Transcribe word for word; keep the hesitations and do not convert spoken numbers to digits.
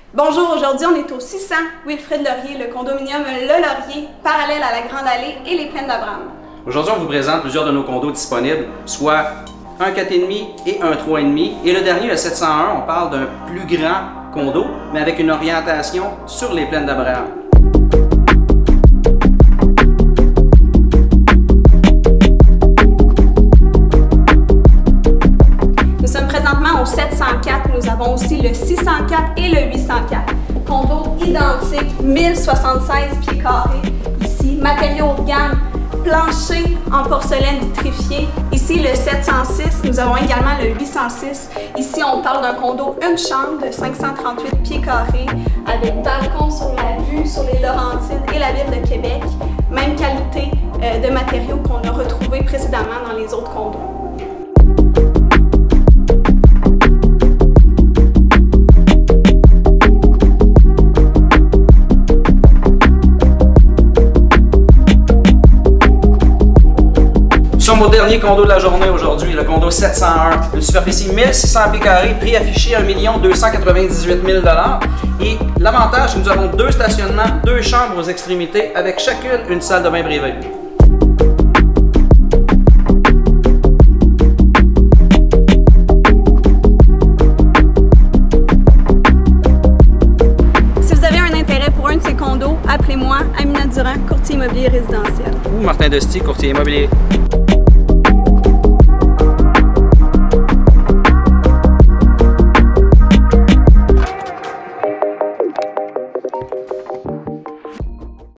Bonjour, aujourd'hui on est au six cents Wilfrid Laurier, le condominium Le Laurier, parallèle à la Grande Allée et les Plaines d'Abraham. Aujourd'hui, on vous présente plusieurs de nos condos disponibles, soit un quatre virgule cinq et un trois virgule cinq. Et le dernier, le sept cent un, on parle d'un plus grand condo, mais avec une orientation sur les Plaines d'Abraham. Nous sommes présentement au sept cent quatre, nous avons aussi le six cent quatre et le huit cent quatre. Condo identique, mille soixante-seize pieds carrés. Ici, matériaux haut de gamme, plancher en porcelaine vitrifiée. Ici, le sept cent six, nous avons également le huit cent six. Ici, on parle d'un condo une chambre de cinq cent trente-huit pieds carrés avec balcon sur la vue sur les Laurentides et la ville de Québec. Même qualité euh, de matériaux qu'on a retrouvé précédemment dans les autres condos. Nous sommes au dernier condo de la journée aujourd'hui, le condo sept cent un. Une superficie mille six cents pieds carrés, prix affiché un million deux cent quatre-vingt-dix-huit mille dollars. Et l'avantage, c'est que nous avons deux stationnements, deux chambres aux extrémités, avec chacune une salle de bain privée. Si vous avez un intérêt pour un de ces condos, appelez-moi, Amina Durand, courtier immobilier résidentiel. Ou Martin Desty, courtier immobilier.